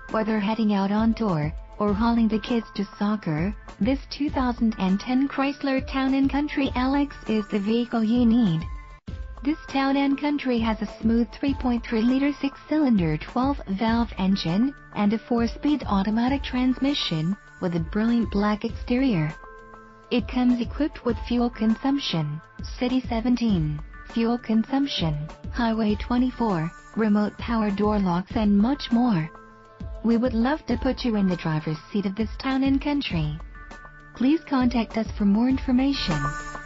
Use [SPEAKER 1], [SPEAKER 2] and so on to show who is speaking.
[SPEAKER 1] Whether heading out on tour, or hauling the kids to soccer, this 2010 Chrysler Town & Country LX is the vehicle you need. This Town & Country has a smooth 3.3-liter 6-cylinder 12-valve engine, and a 4-speed automatic transmission, with a brilliant black exterior. It comes equipped with fuel consumption, City 17, fuel consumption, Highway 24, remote power door locks and much more. We would love to put you in the driver's seat of this Town & Country. Please contact us for more information.